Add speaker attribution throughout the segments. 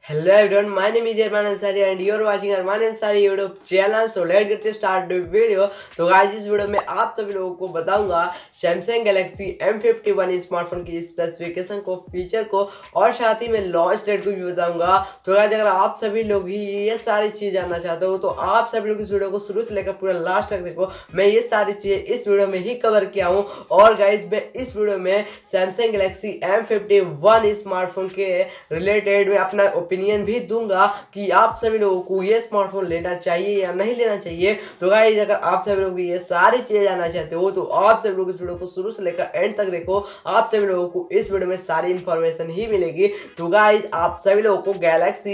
Speaker 1: Hello everyone, my name is Arman Ansari and you are watching Arman Ansari YouTube channel. So let's get start the video. तो guys इस video में आप सभी लोगों को बताऊंगा Samsung Galaxy M51 स्मार्टफोन की स्पेसिफिकेशन को, फीचर को और साथ ही में लॉन्च डेट को भी बताऊंगा। तो गाइस अगर आप सभी लोग ही ये सारी चीज़ जानना चाहते हो तो आप सभी लोग इस वीडियो को शुरू से लेकर पूरा लास्ट तक देखो। मैं ये सारी चीज़ें इस वीडियो में ही कवर किया हूँ और गाइस मैं इस वीडियो में Samsung Galaxy M51 स्मार्टफोन के रिलेटेड में अपना ओपिनियन भी दूंगा कि आप सभी लोगों को ये स्मार्टफोन लेना चाहिए या नहीं लेना चाहिए। तो गाइस अगर आप सभी लोग ये सारी चीजें जानना चाहते हो तो आप सभी लोग इस वीडियो को शुरू से लेकर एंड तक देखो। आप सभी लोगों को इस वीडियो में सारी इंफॉर्मेशन ही मिलेगी। तो गाइस आप सभी लोगों को गैलेक्सी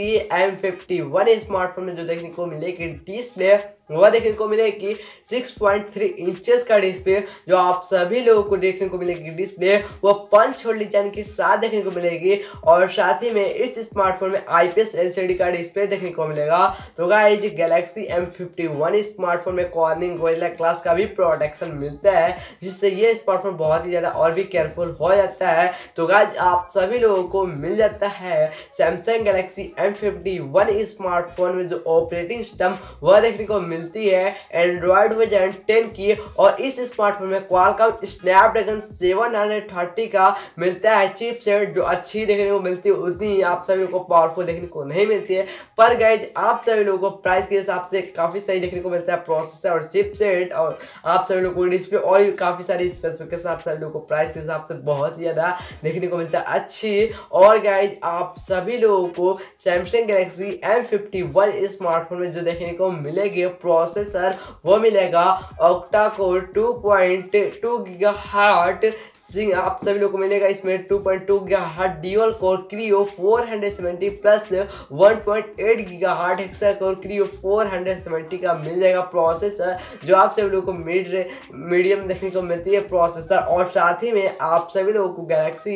Speaker 1: M51 स्मार्टफोन में जो देखने को मिलेगी डिस्प्ले वह देखने को मिलेगी 6.3 इंचेस का डिस्प्ले। जो आप सभी लोगों को देखने को मिलेगी डिस्प्ले वो पंच होल डिजाइन के साथ देखने को मिलेगी और साथ ही में इस स्मार्टफोन में IPS LCD का डिस्प्ले देखने को मिलेगा। तो गाइस गैलेक्सी M51 स्मार्टफोन में कॉर्निंग गोरिल्ला ग्लास का भी प्रोटेक्शन मिलता है जिससे ये स्मार्टफोन बहुत ही ज़्यादा और भी केयरफुल हो जाता है। तो गाइस आप सभी लोगों को मिल जाता है सैमसंग गैलेक्सी M51 स्मार्टफोन में जो ऑपरेटिंग सिस्टम वह देखने को मिलती है एंड्रॉयड वर्जन 10 की और इस स्मार्टफोन में क्वालकॉम स्नैपड्रैगन 730 का मिलता है चिपसेट। जो अच्छी देखने को मिलती है उतनी ही आप सभी को पावरफुल देखने को नहीं मिलती है, पर गाइज आप सभी लोगों को प्राइस के हिसाब से काफी सही देखने को मिलता है प्रोसेसर और चिपसेट और आप सभी लोगों को डिस्प्ले और भी काफी सारी स्पेसिफिकेशन आप सभी लोगों को प्राइस के हिसाब से बहुत ही ज्यादा देखने को मिलता है अच्छी। और गाइज आप सभी लोगों को सैमसंग गैलेक्सी M51 स्मार्टफोन में जो देखने को मिलेगी प्रोसेसर वो मिलेगा ऑक्टा कोर 2.2 गीगाहर्ट्ज आप सभी लोगों को मिलेगा इसमें 2.2 gigahertz dual core Kryo 470 plus 1.8 gigahertz hexa core Kryo 470 का मिल जाएगा प्रोसेसर जो आप सभी लोगों को मीडियम देखने को मिलती है प्रोसेसर। और साथ ही में आप सभी लोगों को गैलेक्सी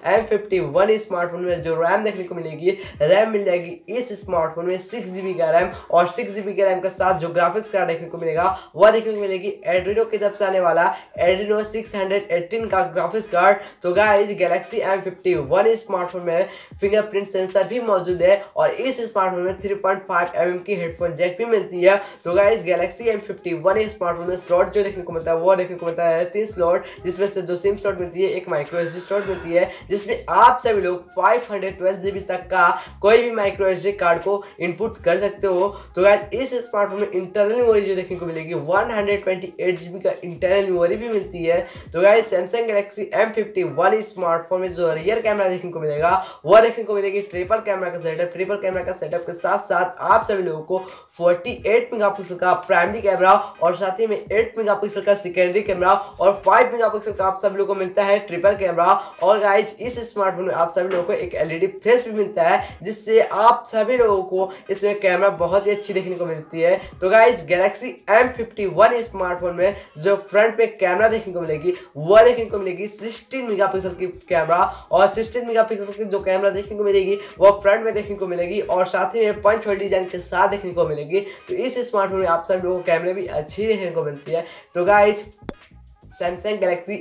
Speaker 1: M51 स्मार्टफोन में जो रैम देखने को मिलेगी, रैम मिल जाएगी इस स्मार्टफोन में 6GB का रैम और 6GB के रैम के साथ जो ग्राफिक्स कार्ड देखने को मिलेगा वह देखने को मिलेगी एड्रीनो की तरफ से आने वाला एड्रीनो 618 का ग्राफिक्स कार्ड। तो गाइस गैलेक्सी M51 स्मार्टफोन में फिंगरप्रिंट सेंसर भी मौजूद है और इस स्मार्टफोन में 3.5 mm की हेडफोन जैक भी मिलती है। तो गाइस गैलेक्सी M51 स्मार्टफोन में स्लॉट जो देखने को मिलता है वो देखने को मिलता है 3 स्लॉट, जिसमें से 2 सिम स्लॉट मिलती है, एक माइक्रो एसडी स्लॉट मिलती है जिसमें आप सभी लोग 512GB तक का कोई भी माइक्रो एसडी कार्ड को इनपुट कर सकते हो। तो गाइस इस स्मार्टफोन में इंटरनल मेमोरी जो देखने को मिलेगी 128GB का इंटरनल मेमोरी भी मिलती है। तो guys Samsung Galaxy M51 smartphone में जो रियर कैमरा देखने को मिलेगा वह देखने को मिलेगी ट्रिपल कैमरा का सेटअप के साथ साथ आप सभी लोगों को 48 मेगापिक्सल का प्राइमरी कैमरा और साथ ही में 8 मेगापिक्सल का सेकेंडरी कैमरा और 5 मेगापिक्सल का आप सभी लोगों को मिलता है ट्रिपल कैमरा। और गाइस इस स्मार्टफोन में आप सभी लोगों को एक LED फ्लैश भी मिलता है जिससे आप सभी लोगों को इसमें कैमरा बहुत ही अच्छी देखने को मिलती है। तो गाइस गैलेक्सी M51 स्मार्टफोन में जो फ्रंट पे कैमरा देखने को मिलेगी वह देखने को मिलेगी 16 मेगापिक्सल की कैमरा और 16 मेगापिक्सल की जो कैमरा देखने को मिलेगी वो फ्रंट में देखने को मिलेगी और साथ ही में पंच होल डिजाइन के साथ देखने को मिलेगी। तो इस स्मार्टफोन में आप सभी लोगों को कैमरे भी अच्छी देखने को मिलती है। तो guys Samsung Galaxy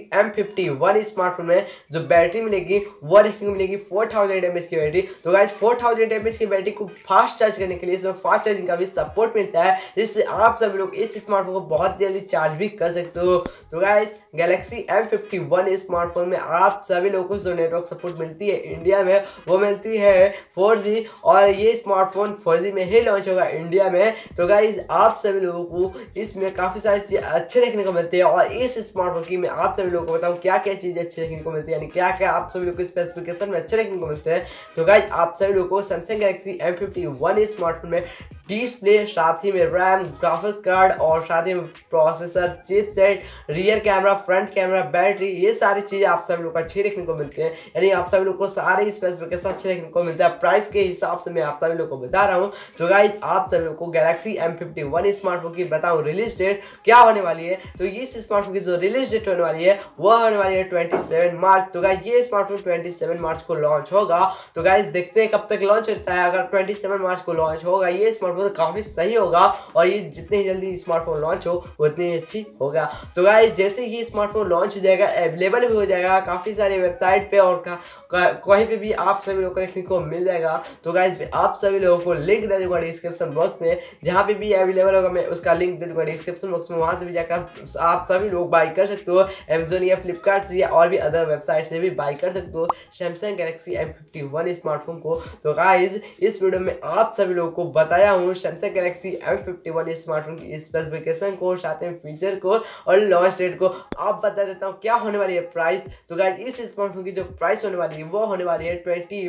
Speaker 1: M51 smartphone में जो बैटरी मिलेगी वो देखने को मिलेगी 4000 mAh की बैटरी। तो गाइस 4000 mAh की बैटरी को फास्ट चार्ज करने के लिए इसमें फास्ट चार्जिंग का भी सपोर्ट मिलता है जिससे आप सभी लोग इस स्मार्टफोन को बहुत जल्दी चार्ज भी कर सकते हो। तो गाइस गैलेक्सी M51 स्मार्टफोन में आप सभी लोगों को जो नेटवर्क सपोर्ट मिलती है इंडिया में वो मिलती है 4G और ये स्मार्टफोन 4G में ही लॉन्च होगा इंडिया में। तो गाइस आप सभी लोगों को इसमें काफ़ी सारी चीज़ें अच्छे देखने को मिलती है और इस स्मार्टफोन की मैं आप सभी लोगों को बताऊं क्या क्या चीज़ें अच्छी देखने को मिलती है, यानी क्या क्या आप सभी लोगों को स्पेसिफिकेशन में अच्छे देखने को मिलते हैं। तो गाइस आप सभी लोगों को सैमसंग गैलेक्सी M51 स्मार्टफोन में डिस्प्ले, साथ ही में रैम, ग्राफिक्स कार्ड और साथ ही में processor, chipset, rear camera, front camera, battery, ये सारी चीज़ें आप सभी लोग को अच्छी देखने को मिलती है, यानी आप सभी लोग को सारे स्पेसिफिकेशन अच्छे देखने को मिलता है। प्राइस के हिसाब से मैं आप सभी लोग को बता रहा हूँ। तो गाइस आप सभी लोग को गैलेक्सी M51 स्मार्टफोन की बताऊँ रिलीज डेट क्या होने वाली है। तो इस स्मार्टफोन की जो रिलीज डेट होने वाली है वह होने वाली है 27 मार्च। तो गाइस ये स्मार्टफोन 27 मार्च को लॉन्च होगा। तो गाइस देखते हैं कब तक लॉन्च होता है। अगर 27 मार्च को लॉन्च होगा ये स्मार्टफोन स्मार्टफोन काफ़ी सही होगा और ये जितनी जल्दी स्मार्टफोन लॉन्च हो उतनी अच्छी होगा। तो गाइस जैसे ही स्मार्टफोन लॉन्च हो जाएगा, अवेलेबल भी हो जाएगा काफ़ी सारे वेबसाइट पे और कहीं पे भी आप सभी लोगों को देखने को मिल जाएगा। तो गाइस आप सभी लोगों को लिंक दे दूंगा डिस्क्रिप्शन बॉक्स में, जहाँ पे भी अवेलेबल होगा मैं उसका लिंक दे दूंगा डिस्क्रिप्शन बॉक्स में, वहाँ से भी जाकर आप सभी लोग बाई कर सकते हो। अमेजोन या फ्लिपकार्ट से या और भी अदर वेबसाइट से भी बाई कर सकते हो सैमसंग गैलेक्सी M51 स्मार्टफोन को। तो गाइस इस वीडियो में आप सभी लोगों को बताया हूँ सैमसंग गैलेक्सी M51 स्मार्टफोन की स्पेसिफिकेशन को, साथ में फीचर को और लॉन्च डेट को। आप बता देता हूँ क्या होने वाली है प्राइस। तो गाइस इस स्मार्टफोन की जो प्राइस होने वाली है वो होने वाली है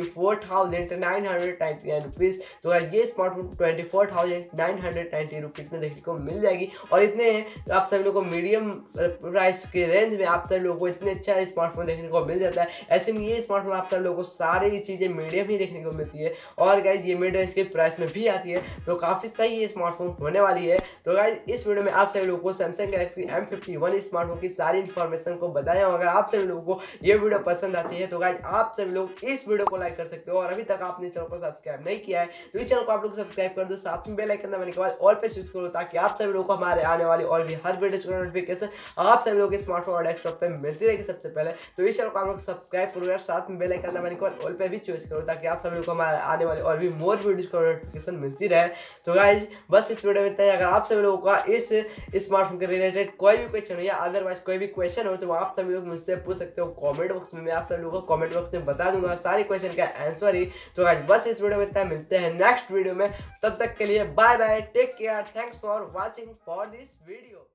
Speaker 1: 24,999 रुपीज़। तो गाइस ये स्मार्टफोन 24,990 रुपीज़ में देखने को मिल जाएगी और इतने आप सभी लोगों को मीडियम प्राइस के रेंज में आप सभी लोगों को इतने अच्छा स्मार्टफोन देखने को मिल जाता है। ऐसे में ये स्मार्टफोन आप सभी लोगों को सारी चीज़ें मीडियम ही देखने को मिलती है और गाइस ये मिड रेंज के प्राइस में भी आती है, तो काफ़ी सही ये स्मार्टफोन होने वाली है। तो गाइस इस वीडियो में आप सभी लोगों को सैमसंग गैलेक्सी M51 स्मार्टफोन की सारी इन्फॉर्मेशन को बताया हूँ। अगर आप सभी लोगों को ये वीडियो पसंद आती है तो गाइस आप सभी लोग इस वीडियो को लाइक कर सकते हो और अभी तक आपने चैनल को सब्सक्राइब नहीं किया है तो इस चैनल को आप लोग सब्सक्राइब कर दो, साथ में बेल आइकन दबाने के बाद ऑल पे चूज करो ताकि आप सभी लोगों को हमारे आने वाली और भी हर वीडियो की नोटिफिकेशन आप सभी लोगों के स्मार्टफोन और डेस्कटॉप पे मिलती रहेगी सबसे पहले। तो इस चैनल को आप लोग सब्सक्राइब करो, साथ में बेल आइकन दबाने के बाद ऑल पे भी चूज करो ताकि आप सभी लोगों को हमारे आने वाली और भी मोर वीडियोस की नोटिफिकेशन मिलती रहे। तो गाइज बस इस वीडियो में इतना ही। अगर आप सभी लोगों का इस स्मार्टफोन के रिलेटेड कोई भी क्वेश्चन हो या अदरवाइज कोई भी क्वेश्चन हो तो आप सभी लोग मुझसे पूछ सकते हो कमेंट बॉक्स में, मैं आप सभी लोगों को कमेंट बॉक्स में बता दूंगा सारे क्वेश्चन का आंसर ही। तो गाइज बस इस वीडियो में इतना, मिलते हैं नेक्स्ट वीडियो में, तब तक के लिए bye bye, take care, thanks for watching for this video.